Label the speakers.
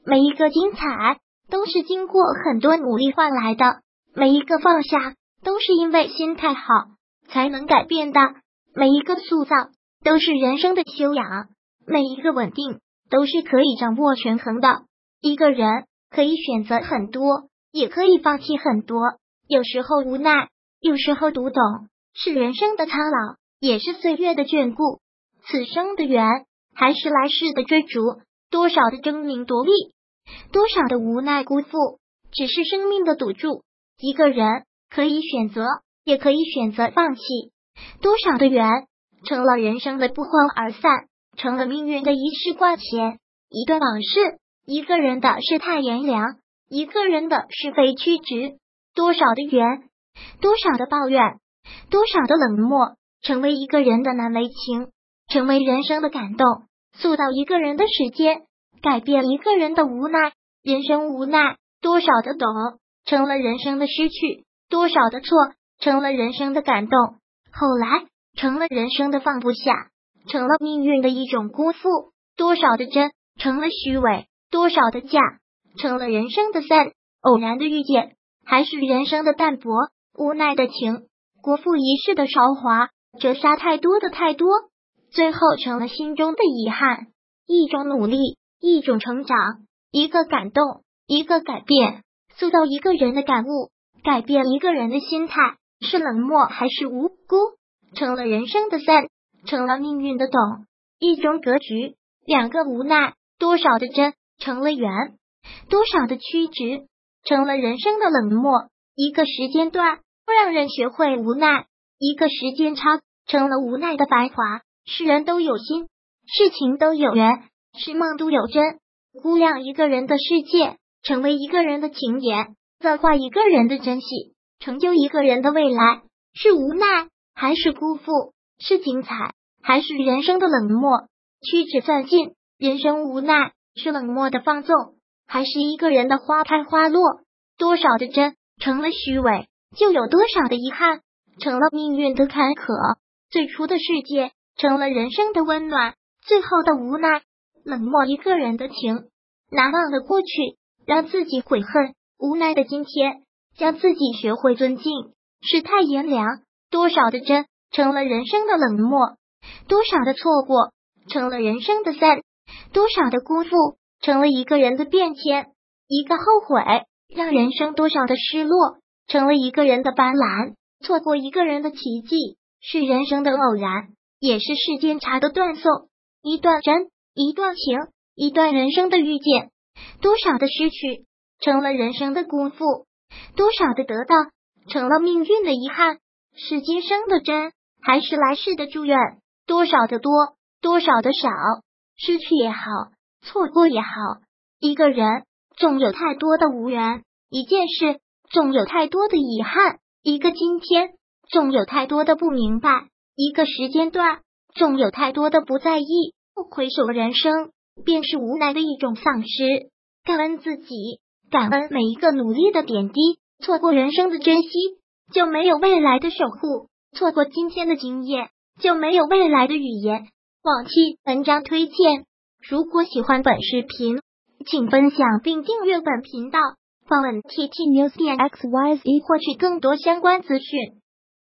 Speaker 1: 每一个精彩都是经过很多努力换来的，每一个放下都是因为心态好才能改变的，每一个塑造都是人生的修养，每一个稳定都是可以掌握权衡的。一个人可以选择很多，也可以放弃很多，有时候无奈，有时候读懂，是人生的苍老，也是岁月的眷顾。此生的缘，还是来世的追逐，多少的争名夺利，多少的无奈辜负，只是生命的赌注。一个人可以选择，也可以选择放弃。多少的缘，成了人生的不欢而散，成了命运的一世挂牵。一段往事，一个人的世态炎凉，一个人的是非曲直。多少的缘，多少的抱怨，多少的冷漠，成为一个人的难为情，成为人生的感动，塑造一个人的时间，改变一个人的无奈。人生无奈，多少的懂，成了人生的失去；多少的错，成了人生的感动。后来，成了人生的放不下，成了命运的一种辜负。多少的真，成了虚伪；多少的假，成了人生的散。偶然的遇见，还是人生的淡薄；无奈的情，辜负一世的韶华，折杀太多的太多，最后成了心中的遗憾。一种努力，一种成长，一个感动，一个改变，塑造一个人的感悟，改变一个人的心态，是冷漠还是无辜，成了人生的散，成了命运的懂。一种格局，两个无奈，多少的真，成了缘；多少的曲直，成了人生的冷漠。一个时间段，让人学会无奈；一个时间差，成了无奈的繁华。是人都有心，是情都有缘，是梦都有真。估量一个人的世界，成为一个人的情言，策划一个人的珍惜，成就一个人的未来。是无奈还是辜负，是精彩还是人生的冷漠。曲直算尽，人生无奈，是冷漠的放纵，还是一个人的花开花落。多少的真，成了虚伪，就有多少的遗憾，成了命运的坎坷。最初的世界，成了人生的温暖，最后的无奈，冷漠一个人的情。难忘的过去，让自己悔恨；无奈的今天，将自己学会尊敬。世态炎凉，多少的真，成了人生的冷漠；多少的错过，成了人生的散；多少的辜负，成了一个人的变迁。一个后悔，让人生多少的失落，成了一个人的斑斓。错过一个人的奇迹，是人生的偶然，也是世间茶的断送。一段真，一段情，一段人生的遇见。多少的失去，成了人生的辜负；多少的得到，成了命运的遗憾。是今生的真，还是来世的祝愿？多少的多，多少的少，失去也好，错过也好。一个人总有太多的无缘，一件事总有太多的遗憾，一个今天总有太多的不明白，一个时间段总有太多的不在意。回首人生，便是无奈的一种丧失。感恩自己，感恩每一个努力的点滴。错过人生的珍惜，就没有未来的守护；错过今天的经验，就没有未来的语言。往期文章推荐。如果喜欢本视频，请分享并订阅本频道，访问 ttnews.xyz 获取更多相关资讯。